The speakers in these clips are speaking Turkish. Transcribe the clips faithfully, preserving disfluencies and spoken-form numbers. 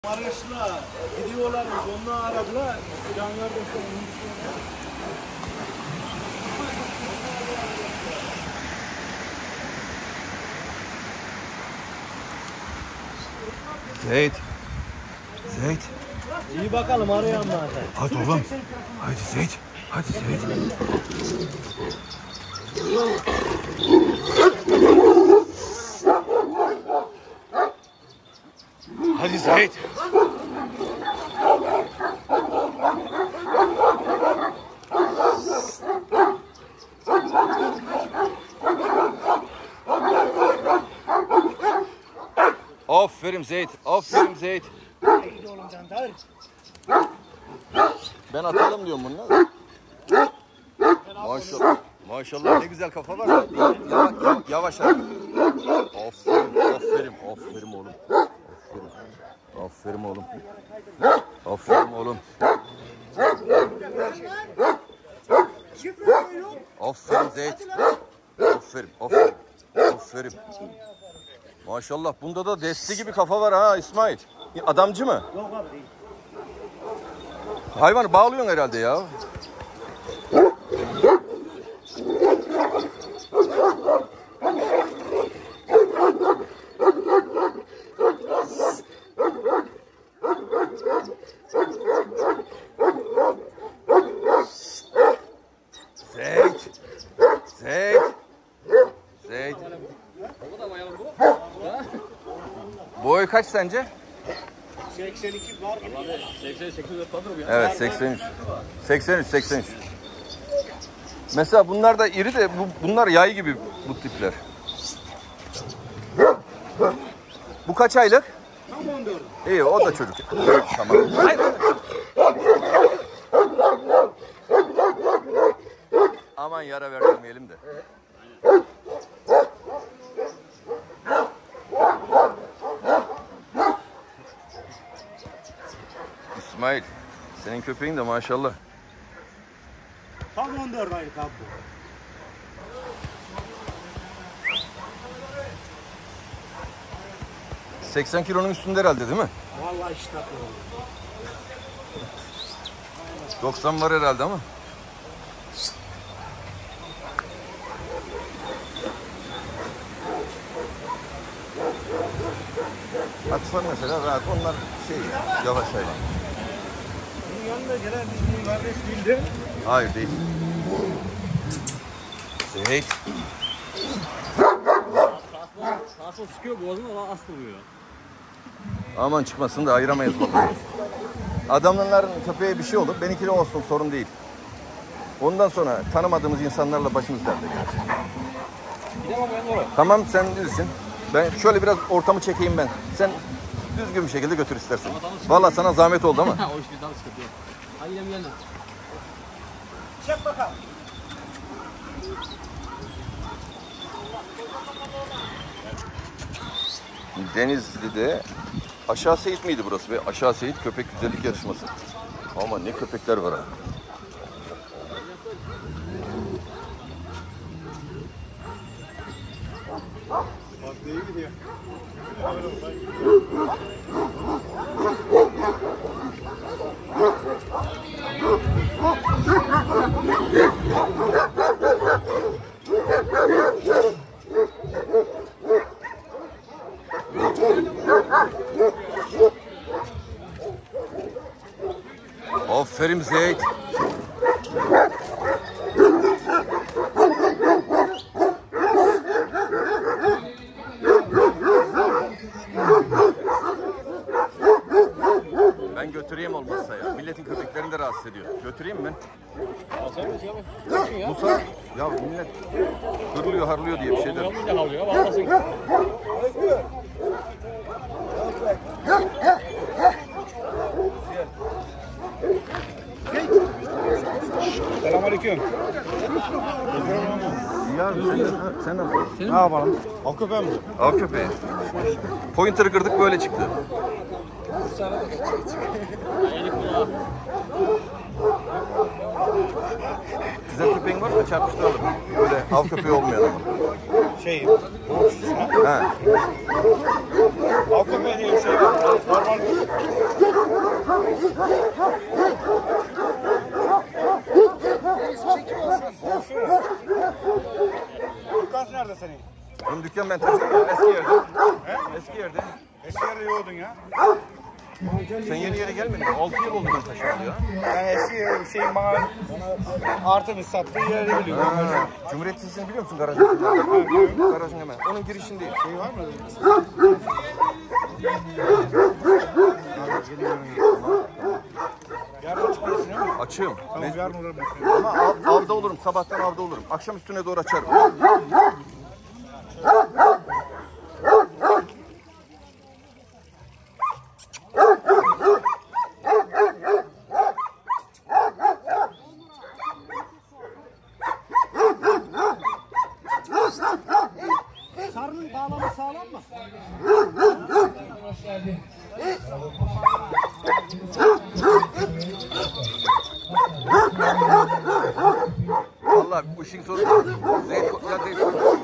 Arkadaşlar gidiyorlar, onunla aradılar. Silahlar da Zeyt. Zeyt. İyi bakalım arayan zaten. Hadi oğlum. Hadi Zeyt. Hadi Zeyt. Hadi Zeyt. Aferin Zeyt. Aferin Zeyt. Haydi oğlum Cantar. Ben atalım diyorum bununla. Maşallah. Maşallah ne güzel kafa var. Yavaş yavaş. yavaş. Aferin, aferin, aferin oğlum. Aferin. Aferin oğlum. Aferin oğlum. Aferin Zeyt. Aferin, aferin. Aferin. Maşallah bunda da desti gibi kafa var ha İsmail. Adamcı mı? Yok abi değil. Hayvanı bağlıyorsun herhalde ya. Zeyt. Zeyt. Zeyt. Boy kaç sence? seksen iki var gibi. seksen sekiz fadır bu ya. Evet seksen üç. seksen üç seksen üç. Mesela bunlar da iri de bu, bunlar yay gibi bu tipler. Bu kaç aylık? Tam on dört. İyi o da çocuk. Tamam. Hayır. Aman yara vermeyelim de. İsmail, senin köpeğin de maşallah. Tam on dört aylık abi. seksen kilonun üstünde herhalde değil mi? Vallahi işte. doksan var herhalde ama. Atsan mesela rahat onlar şey yavaş hayvan. Bunun yanında gelen bizim kardeş bildi. Hayır değil. Zeyt. Asıl çıkıyor boğazına ama asıl vuruyor. Aman çıkmasın da ayıramayız vallahi. Adamların köpeğe bir şey olur. Benimki de olsun sorun değil. Ondan sonra tanımadığımız insanlarla başımız derde gelir. Tamam sen bilirsin. Ben şöyle biraz ortamı çekeyim ben. Sen düzgün bir şekilde götür istersen. Vallahi sana zahmet oldu ama. O iş bir daha sıkıntı yok. Hadi gidelim yanına. Çek bakalım. Denizli'de Aşağı Seyit miydi burası be? Aşağı Seyit köpek güzellik yarışması. Ama ne köpekler var ha. Bak değil gidiyor. Aferin Zeyt. Ben götüreyim olmazsa ya. Milletin köpeklerini de rahatsız ediyor. Götüreyim mi ben? Bu saat ya millet hırlıyor harlıyor diye bir şeyler. Selamünaleyküm. Ya sen, sen ne yapıyorsun? Ne yapalım? Av köpeği mi? Av köpeği. Pointer'ı kırdık böyle çıktı. Güzel köpeğin varsa çarpıştıralım. Böyle av köpeği olmayan ama. Şey, Ha. av köpeği diye bir şey var. Normal. Dükkan nerede senin? Benim dükkan ben taşıyorum. Eski yerde. He? Eski yerde. Eski yerde yoğdun ya. Sen yeni yere gelmedin. altı yıl oldu ben taşıyorum ya. Ben eski şeyin bana, bana Artemis sattığı yeri biliyorum. Ha, Cumhuriyet Lisesi'ni biliyor musun garajın? Garajın hemen. Onun girişindeyim. Şey var mı? Yarın çıkıyorsun değil mi? Açığım. Tamam Mecbur. yarın uğrarım. Ama av, avda olurum. Sabahtan avda olurum. Akşam üstüne doğru açarım. Sarının bağlamı sağlam mı? Vallahi bu işin sonu. Zeyt, ya zeyt.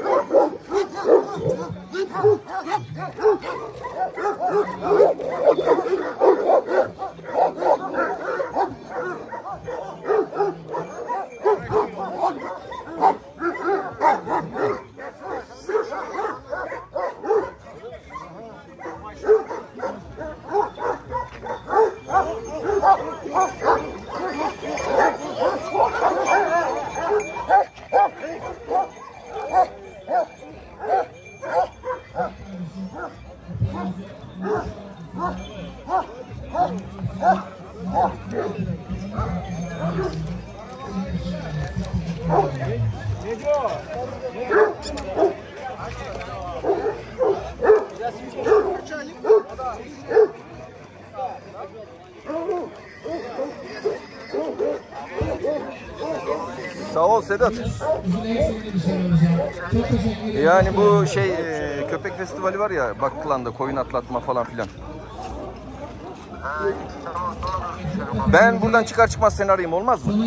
Sağ ol Sedat. Yani bu şey e, köpek festivali var ya Bakkılan'da koyun atlatma falan filan. Ben buradan çıkar çıkmaz seni arayayım olmaz mı?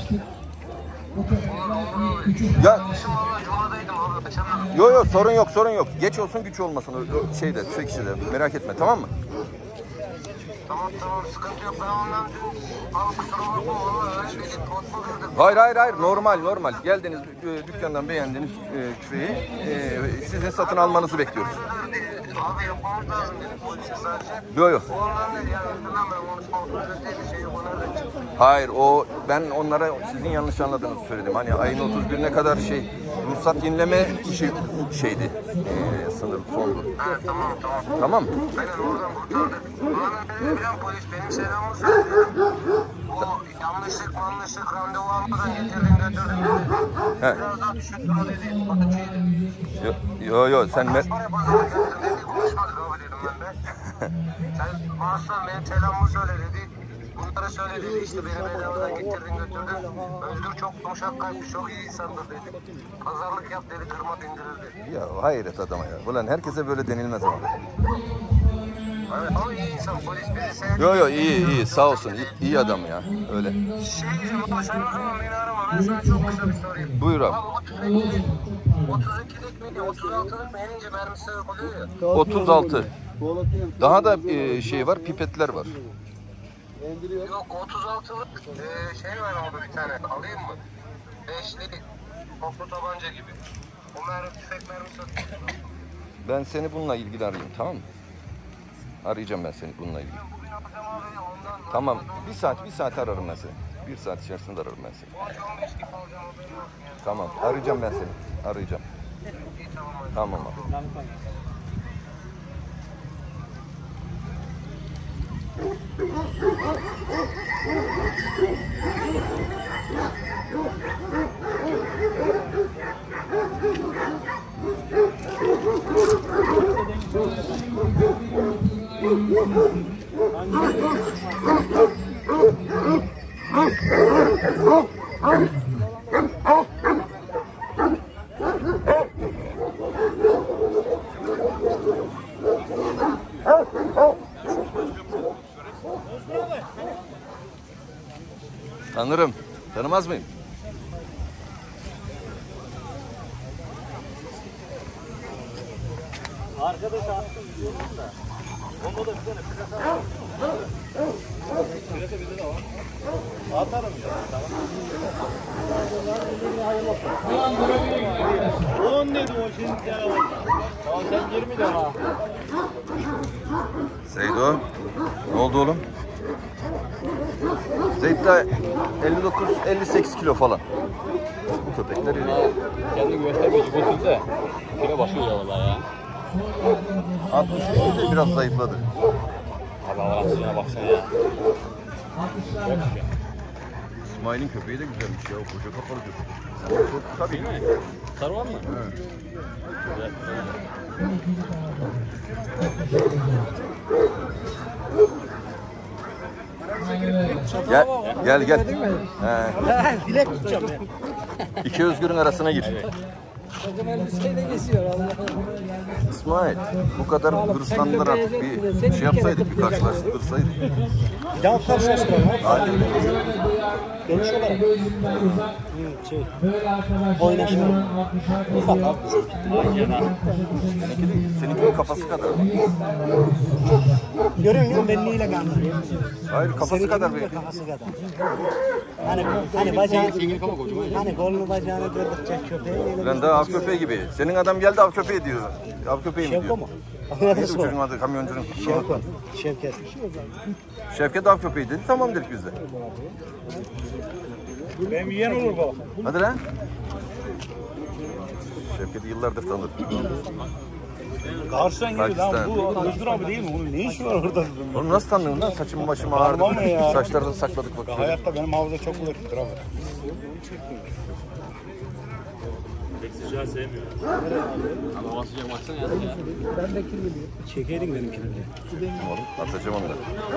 Ya Yo yo sorun yok sorun yok. Geç olsun güç olmasın o, o şeyde tüfekçide merak etme tamam mı? Tamam tamam sıkıntı yok ben ondan al kusura bakma valla öyle bir potma verdim. Hayır hayır hayır normal normal. Geldiniz e, dükkandan beğendiniz e, tüfeği. E, sizin satın almanızı bekliyoruz. Abi yapmamız lazım dedim polise sadece. Yo yo. O ondan dedi ya üstünden ben konuşma otoriteydi şeyi o nereden çıktı? Hayır o ben onlara sizin yanlış anladığınızı söyledim. Hani ayın otuz birine kadar şey ruhsat yenileme işi şeydi. E, sınır sondu. Ha tamam tamam. Tamam mı? Aynen oradan kurtardık. Ulanın beni bilen polis benim selamımı söyledi. O yanlışlık yanlışlık randevu almadan getirdin götürdün dedi. He. Biraz daha düşüktür o dedi. Patıcıydı. Yo yo, yo sen me- Para pazarı getirdin dedi. Konuşmadık abi dedim ben de. Sen Arslan benim selamımı söyle dedi. Bunları söyle dedi. İşte beni bedavadan getirdin götürdün. Özgür çok yumuşak kalpli çok iyi insandır dedi. Pazarlık yap dedi. Kırma dindirir dedi. Ya hayret adama ya. Ulan herkese böyle denilmez ama. Evet ama iyi insan polis bizi sevdi. Yo yo iyi iyi sağ olsun. İyi, iyi adam ya. Öyle. Şey diyeceğim ama sen o zaman beni arama. Ben sana çok kısa bir sorayım. Buyur abi. Abi o tüfek otuz ikilik miydi? otuz altılık mı? Enince mermisi oluyor ya. otuz altı. Daha da e, şey var pipetler var. Yok otuz altılık e, şey var abi bir tane. Alayım mı? Beşli toplu tabanca gibi. O mermi tüfek mermisi atıyor. Ben seni bununla ilgili arayayım tamam mı? Arayacağım ben seni bununla ilgili. Bugün yapacağım abi ondan. Tamam bir saat bir saat ararım ben seni. Bir saat içerisinde ararım ben seni. on on beş gibi alacağım haberin olsun ya. Tamam arayacağım ben seni. Arayacağım. İyi tamam hadi. Tamam abi. Tanırım. Tanımaz mıyım? Arkadaş attım diyorum da. Onda da bir tane plaka var. Plaka bizde de var. Atarım ya. on dedi o şimdi telefon. Aa sen yirmi de ha. Seydo. Ne oldu oğlum? Zeyd de elli dokuz elli sekiz kilo falan. Bu köpekler iri. Kendini göstermeyecek götürdü de kilo basıyor ya valla ya. altmış de biraz zayıfladı. Abi Allah'ın baksana ya. İsmail'in köpeği de güzelmiş ya. O koca kafalı köpek. Çok tabii. Değil mi? Sarvan mı? Evet. Evet. Gel gel gel. He. Dilek tutacağım ya. İki özgürün arasına gir. Takım elbiseyle geziyor Allah. İsmail bu kadar hırslandılar artık bir şey yapsaydık, bir karşılaştırsaydık. Bir daha karşılaştıralım. Hadi. Dönüş olarak. Şey. Oynaşma. Ufak abi. Seninkinin, seninkinin kafası kadar. Görüyorsun ya benliğiyle kandırıyor. Hayır kafası kadar belki. Kafası kadar. Hani hani bacağını, hani kolunu bacağını gördükçe köpeği. Ben daha av köpeği gibi. Senin adam geldi av köpeği diyor. Av köpeği mi Şevko diyor? mu? Neydi bu çocuğun adı, kamyoncunun? Şevko. Şevket. Şevket av köpeği dedi, tamam dedik biz de. Benim yiyen olur baba. Hadi lan. Şevket'i yıllardır tanıdım. Karşıdan geliyor lan Pakistan. bu Özgür abi değil mi? Bunun ne işi var orada? Oğlum nasıl tanıdın lan? Saçım başım ağrıdı. Tamam ya. Saçlarını sakladık bak. Hayatta benim hafıza çok kuvvetlidir abi. Pek sıcağı sevmiyor. Ama hava sıcağı baksana ya. Ben de kirli çekeydin benimkini de. Oğlum atacağım onu da.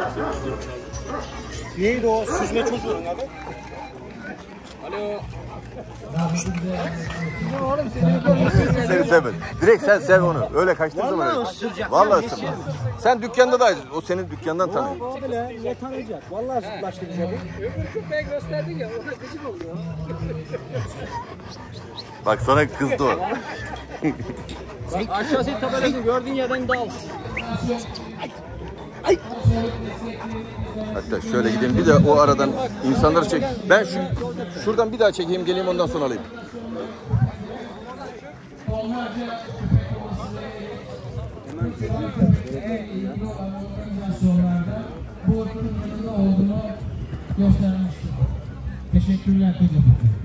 Neydi o süzme çocuğun adı? Alo. Seni sevmedim. Direkt sen sev onu. Öyle kaçtığı zaman öyle. Vallahi ısırmaz. Sen dükkanda da o senin dükkandan tanıyor. Abi ne? Ne tanıyacak? Vallahi zıplaştı bize bu. Öbür köpeği gösterdin ya, ona gıcık oluyor. Bak sana kızdı o. Bak aşağısı tabelasını gördüğün yerden dal. Hatta şöyle gideyim bir de o aradan insanları çek. Ben şu şuradan bir daha çekeyim geleyim ondan sonra alayım. Bu oturumların olduğunu göstermiştir. Teşekkürler hocam.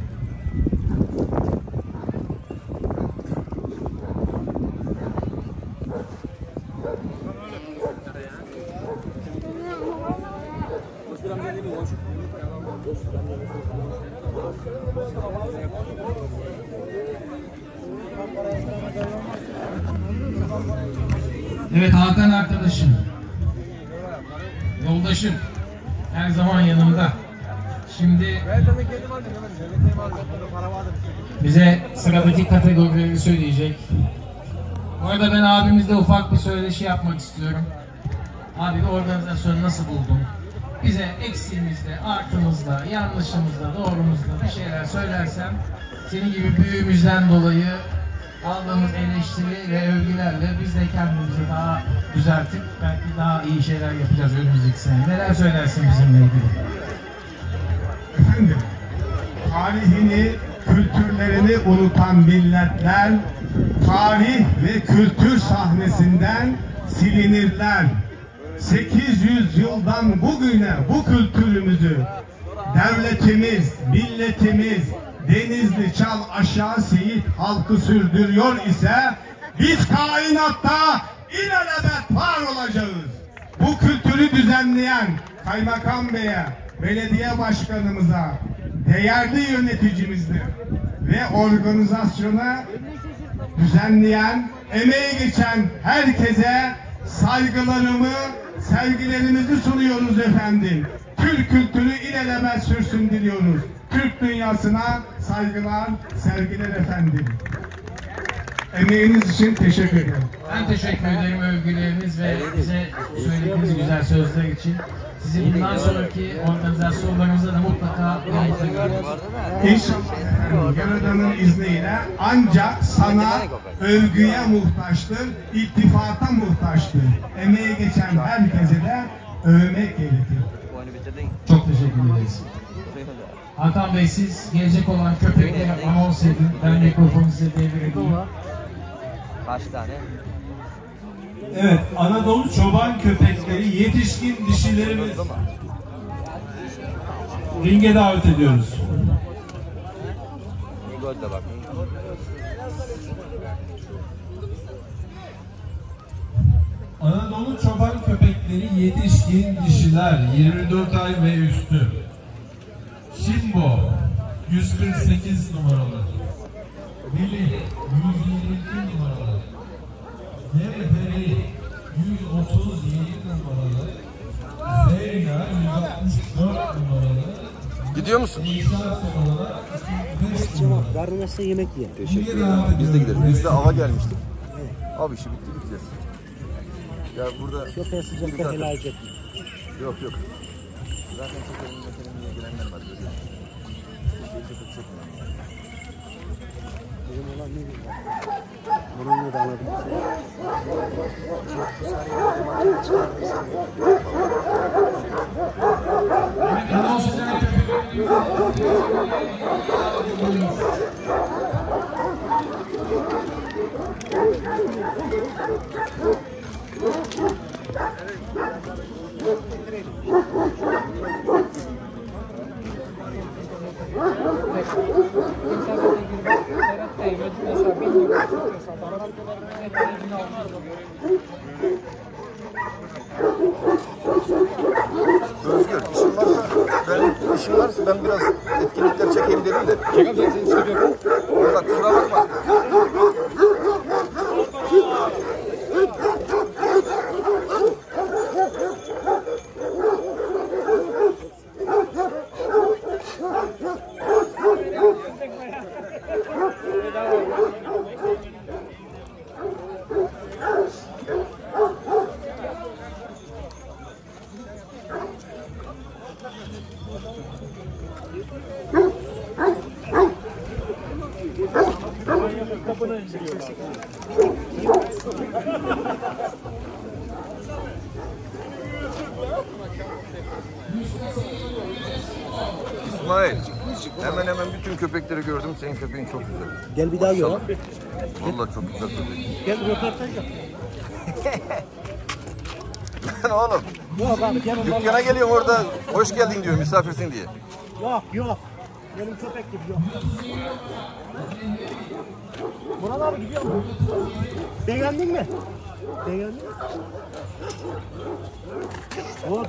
Evet Hakan arkadaşım, yoldaşım, her zaman yanımda. Şimdi bize sıradaki kategorileri söyleyecek. Bu arada ben abimizle ufak bir söyleşi yapmak istiyorum. Abi bu organizasyonu nasıl buldun? Bize eksiğimizde, artımızda, yanlışımızda, doğrumuzda bir şeyler söylersen senin gibi büyüğümüzden dolayı aldığımız eleştiri ve övgülerle biz de kendimizi daha düzeltip belki daha iyi şeyler yapacağız önümüzdeki sene. Neler söylersin bizimle ilgili? Efendim, tarihini, kültürlerini unutan milletler tarih ve kültür sahnesinden silinirler. sekiz yüz yıldan bugüne bu kültürümüzü devletimiz, milletimiz, Denizli, Çal, Aşağı Seyit halkı sürdürüyor ise biz kainatta ilelebet var olacağız. Bu kültürü düzenleyen Kaymakam Bey'e, belediye başkanımıza, değerli yöneticimizdir ve organizasyona düzenleyen, emeği geçen herkese saygılarımı, sevgilerimizi sunuyoruz efendim. Türk kültürü ilelebet sürsün diliyoruz. Türk dünyasına saygılar, sevgiler efendim. Emeğiniz için teşekkür ederim. Ben teşekkür ederim övgüleriniz ve bize söylediğiniz güzel sözler için. Sizi bundan sonraki organizasyonlarımızda da mutlaka yanımızda görürüz. İnşallah Yaradan'ın izniyle ancak sana övgüye muhtaçtır, iltifata muhtaçtır. Emeğe geçen herkese de övmek gerekir. Çok teşekkür ederiz. Hakan Bey, siz gelecek olan köpekleri anons edin. Ben mikrofonu size devredeyim. Kaç tane? Evet, Anadolu çoban köpekleri yetişkin dişilerimiz ringe davet ediyoruz. Golde bak. Anadolu çoban köpekleri yetişkin dişiler yirmi dört ay ve üstü. Şimbo yüz kırk sekiz numaralı. Billy yüz yirmi iki numaralı. Nevferi yüz otuz yedi numaralı. Zeyna yüz altmış dört numaralı. Gidiyor musun? Karnına yemek yiyelim. Teşekkür ederim. Biz de gidelim. Biz de ava gelmiştik. Abi işi bitti gideceğiz. Ya burada... Köpeğe sıcakta helal ettim. Yok yok. Zaten çekelim meselemize girenler var. Benim olan ne bileyim. Bunu da anladım. Özgür, işin varsa ben işin varsa ben biraz etkinlikler çekeyim dedim de. Çek abi, seni çekiyorum. Valla kusura bakma. İsmail, hemen hemen bütün köpekleri gördüm. Senin köpeğin çok güzel. Gel bir daha gör. Vallahi çok güzel köpek. Gel röportaj yap. Lan oğlum, Yok abi gel ondan. dükkana geliyorum orada hoş geldin diyor, misafirsin diye. Yok yok. Benim köpek gibi yok. Murat abi gidiyor mu? Beğendin mi? Beğendin mi? Hop.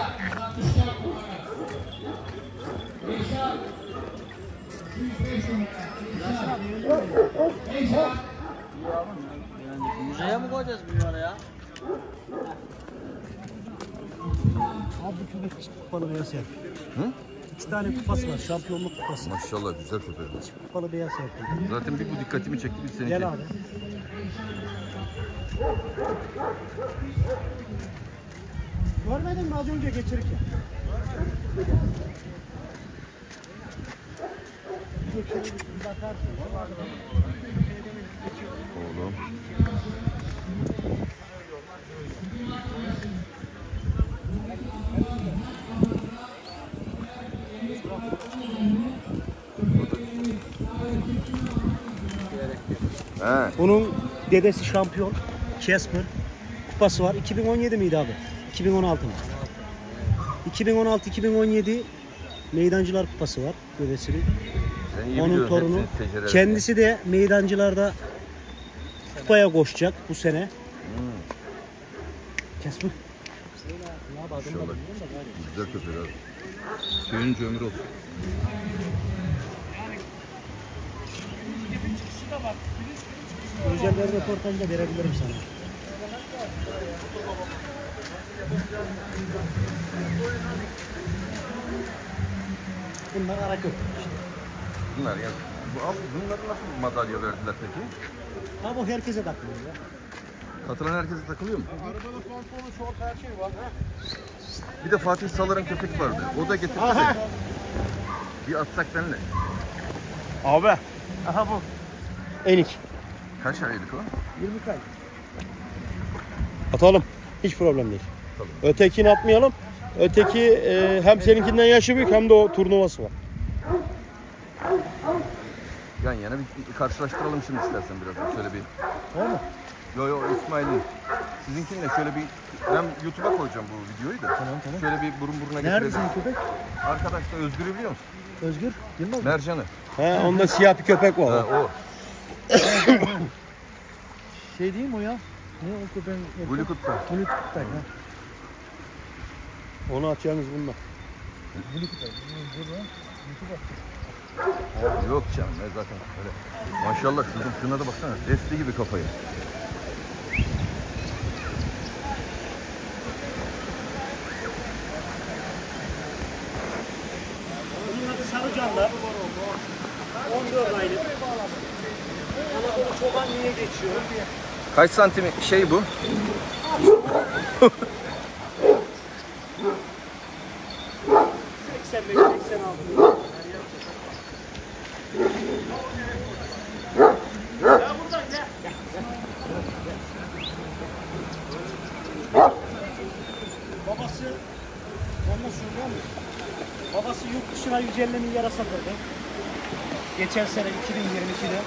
Müzeye mi koyacağız bunları ya? Abi bu köpek kupalı beyaz serpil. Hı? İki tane kupası var, şampiyonluk kupası. Maşallah güzel köpek. Kupalı beyaz serpil. Zaten bir bu dikkatimi çekti bir seninki. Gel abi. Görmedin mi az önce geçirirken? Oğlum. He. Bunun dedesi şampiyon. Casper. Kupası var. iki bin on yedi miydi abi? iki bin on altı mı? iki bin on altı iki bin on yedi Meydancılar Kupası var dedesinin. Onun torunu. Kendisi de meydancılarda kupaya koşacak bu sene. Hmm. Casper. İnşallah. Güzel köpek abi. Suyun ömrü olsun. Özel bir röportaj da verebilirim sana. Bunlar ara köpek işte. Bunlar ya Bu abi bunları nasıl madalya verdiler peki? Ama o herkese takılıyor ya. Katılan herkese takılıyor mu? Arabanın pantolonu, şort, her şey var. Bir de Fatih Salar'ın köpek vardı. O da getirdi. Aha. Bir atsak benimle. Abi. Aha bu. Enik. Kaç aylık o? yirmi kay. Atalım. Hiç problem değil. Tabii. Ötekini atmayalım. Öteki e, hem seninkinden yaşı büyük hem de o turnuvası var. Yan yana bir karşılaştıralım şimdi istersen biraz. Şöyle bir. Tamam mı? Yo yo İsmail'in. Sizinkinle şöyle bir, ben YouTube'a koyacağım bu videoyu da. Tamam tamam. Şöyle bir burun buruna getirelim. Nerede senin köpek? Arkadaş da Özgür'ü biliyor musun? Özgür. Yılmaz mı? Mercan'ı. He, onda siyah bir köpek var. Ha, o. Şey değil mi o ya? Ne o köpeğin? Bluetooth'ta. Bluetooth'ta ya. Onu atacağınız bununla. Yok canım ne zaten öyle. Maşallah şuna, şuna da baksana. Desti gibi kafayı. Bunun adı Sarıcanlar. on dört aylık. Anadolu çoban niye geçiyor? Kaç santim şey bu? seksen beş seksen altı. Babası ondan söylüyor mu? Babası yurt dışına yüz elli milyara satıldı. Geçen sene iki bin yirmi ikide.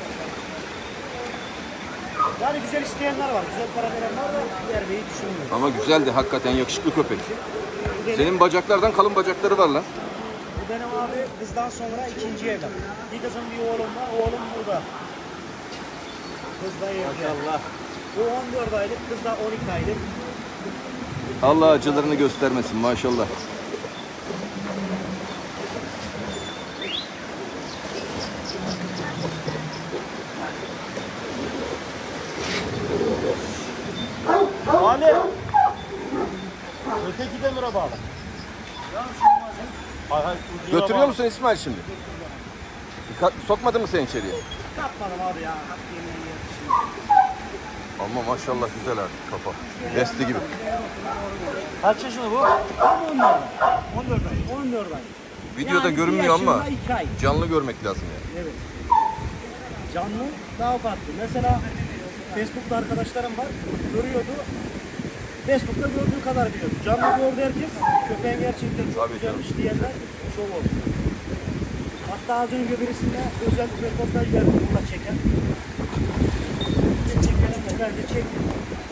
Yani güzel isteyenler var, güzel para verenler var da vermeyi düşünmüyor. Ama güzeldi hakikaten, yakışıklı köpek. Senin bacaklardan kalın bacakları var lan. Bu benim abi kızdan sonra ikinci evlat. Bir kızım bir oğlum var, oğlum burada. Kız da evde. Maşallah. Bu on dört aylık, kız da on iki aylık. Allah acılarını göstermesin maşallah. Ali. Öteki demire bağlı. Götürüyor musun İsmail şimdi? Sokmadın mı sen içeriye? Katmadım abi ya. Hak yemeği Ama maşallah güzel abi kafa. Desti gibi. Kaç yaşında bu? on dört. on dört ay. on dört ay. Videoda Yani görünmüyor ama yaşında iki ay. canlı görmek lazım yani. Evet. Canlı daha farklı. Mesela Facebook'ta arkadaşlarım var. Görüyordu. Facebook'ta gördüğü kadar biliyordu. Canlı gördü herkes. Köpeğin gerçekten çok Tabii güzelmiş diyenler çok oldu. Hatta az önce birisinde özel bir röportaj verdi burada çeken. Çekelim de ben de çektim.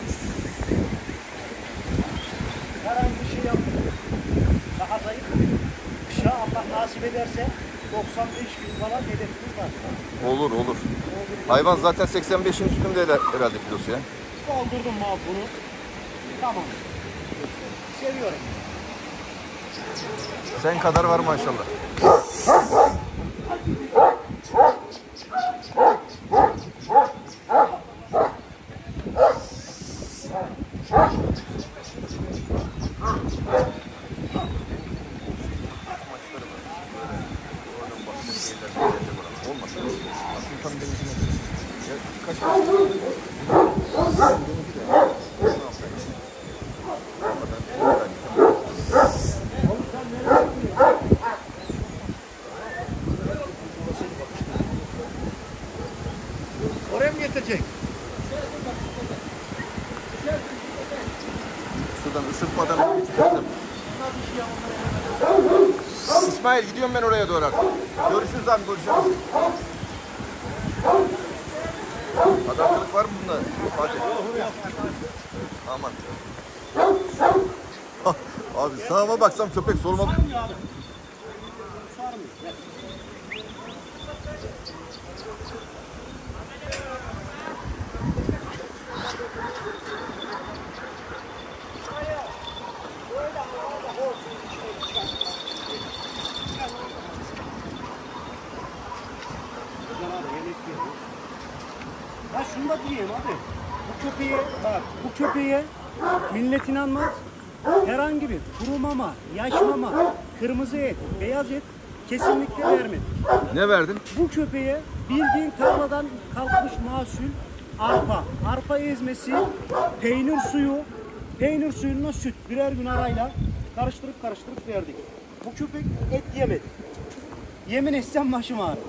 Herhangi bir şey yapmadım. Daha zayıf. Kışa Allah nasip ederse doksan beş gün falan hedefimiz var. Olur olur. Hayvan zaten seksen beşin üstünde herhalde kilosu ya. Doldurdum mal bunu. Tamam. Seviyorum. Sen kadar var maşallah. Oraya mı getirecek? Şuradan ısıtmadan çıkardım. İsmail gidiyorum ben oraya doğru artık. Görüşürüz abi, görüşürüz. Adamlık var mı bunda? Hadi. Aman. Abi sağıma baksam köpek, soluma... Ya şunu da diyeyim abi. Bu köpeğe bak, bu köpeğe millet inanmaz. Herhangi bir kuru mama, yaş mama, kırmızı et, beyaz et kesinlikle vermedik. Ne verdin? Bu köpeğe bildiğin tarladan kalkmış mahsul arpa, arpa ezmesi, peynir suyu, peynir suyuna süt birer gün arayla karıştırıp karıştırıp verdik. Bu köpek et yemedi. Yemin etsem başım ağrıyor.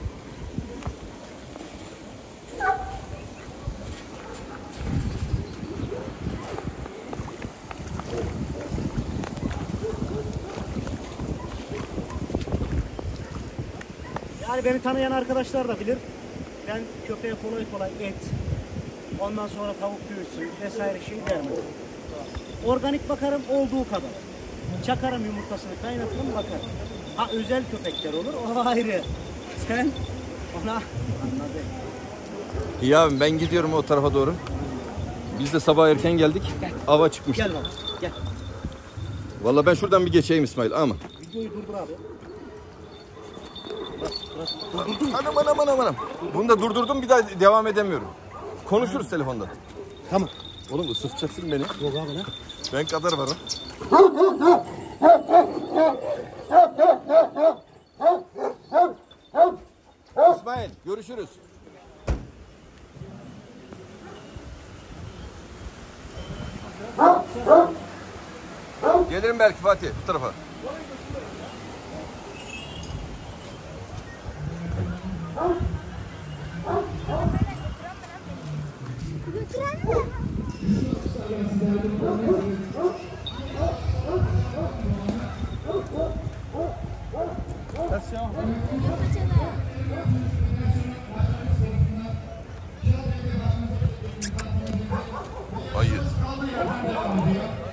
Yani beni tanıyan arkadaşlar da bilir. Ben köpeğe kolay kolay et, ondan sonra tavuk göğsü vesaire şey vermem. Organik bakarım olduğu kadar. Çakarım yumurtasını, kaynatırım bakarım. Ha özel köpekler olur, o ayrı. Sen ona anladın. İyi abi ben gidiyorum o tarafa doğru. Biz de sabah erken geldik. Gel. Ava çıkmış. Gel baba, gel. Vallahi ben şuradan bir geçeyim İsmail ama. Videoyu durdur abi. Anam anam anam anam. Bunu da durdurdum bir daha devam edemiyorum. Konuşuruz telefonda. Tamam. Oğlum ısıtacaksın beni. Yok abi ne? Ben kadar varım. İsmail görüşürüz. Gelirim belki Fatih bu tarafa. Hayır.